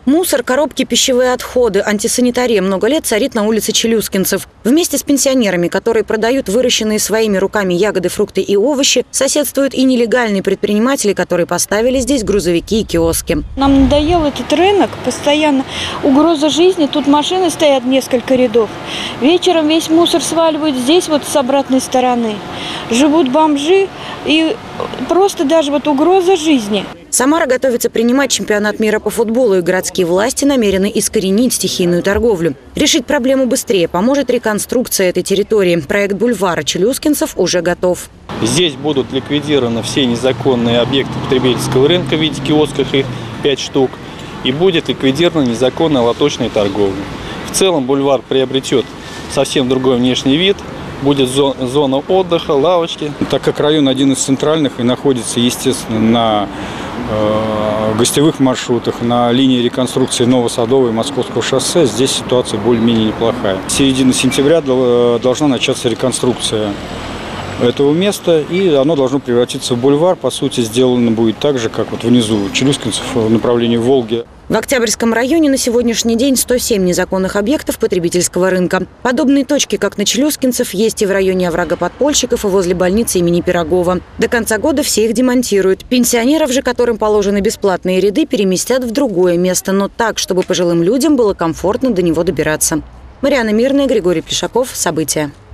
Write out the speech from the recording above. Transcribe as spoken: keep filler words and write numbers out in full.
Мусор, коробки, пищевые отходы, антисанитария много лет царит на улице Челюскинцев. Вместе с пенсионерами, которые продают выращенные своими руками ягоды, фрукты и овощи, соседствуют и нелегальные предприниматели, которые поставили здесь грузовики и киоски. Нам надоел этот рынок, постоянно угроза жизни. Тут машины стоят несколько рядов. Вечером весь мусор сваливают здесь вот с обратной стороны. Живут бомжи и просто даже вот угроза жизни. Самара готовится принимать чемпионат мира по футболу, и городские власти намерены искоренить стихийную торговлю. Решить проблему быстрее поможет реконструкция этой территории. Проект бульвара Челюскинцев уже готов. Здесь будут ликвидированы все незаконные объекты потребительского рынка в виде киосков, их пять штук, и будет ликвидирована незаконная лоточная торговля. В целом бульвар приобретет совсем другой внешний вид. Будет зона отдыха, лавочки. Так как район один из центральных и находится, естественно, на э, гостевых маршрутах, на линии реконструкции Новосадового и Московского шоссе, здесь ситуация более-менее неплохая. С середины сентября должна начаться реконструкция этого места, и оно должно превратиться в бульвар. По сути, сделано будет так же, как вот внизу Челюскинцев в направлении Волги. В Октябрьском районе на сегодняшний день сто семь незаконных объектов потребительского рынка. Подобные точки, как на Челюскинцев, есть и в районе оврага подпольщиков, и возле больницы имени Пирогова. До конца года все их демонтируют. Пенсионеров же, которым положены бесплатные ряды, переместят в другое место, но так, чтобы пожилым людям было комфортно до него добираться. Марьяна Мирная, Григорий Плешаков. События.